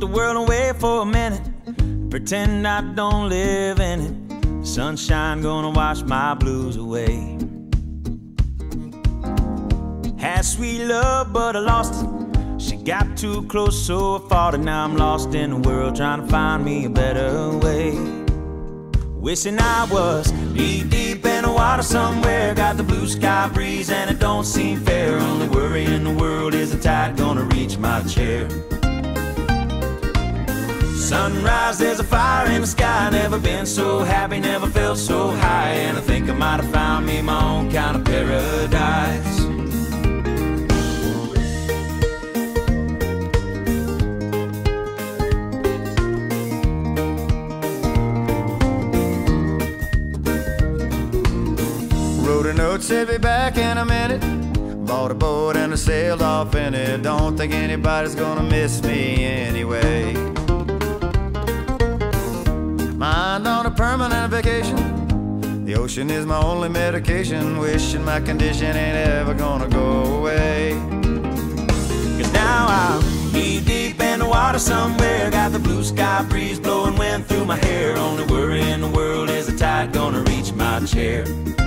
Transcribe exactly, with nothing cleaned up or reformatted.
the world away for a minute, pretend I don't live in it. Sunshine gonna wash my blues away. Had sweet love, but I lost it. She got too close, so I fought it. Now I'm lost in the world, trying to find me a better way. Wishing I was deep, deep in the water somewhere. Got the blue sky breeze and it don't seem fair. Only worry in the world is the tide gonna reach my chair. Sunrise, there's a fire in the sky. Never been so happy, never felt so high. And I think I might have found me my own kind of paradise. Wrote a note, said be back in a minute. Bought a boat and I sailed off in it. Don't think anybody's gonna miss me anyway. Mind on a permanent vacation. The ocean is my only medication. Wishing my condition ain't ever gonna go away. Cause now I'm knee deep in the water somewhere. Got the blue sky breeze blowing wind through my hair. Only worry in the world is the tide gonna reach my chair.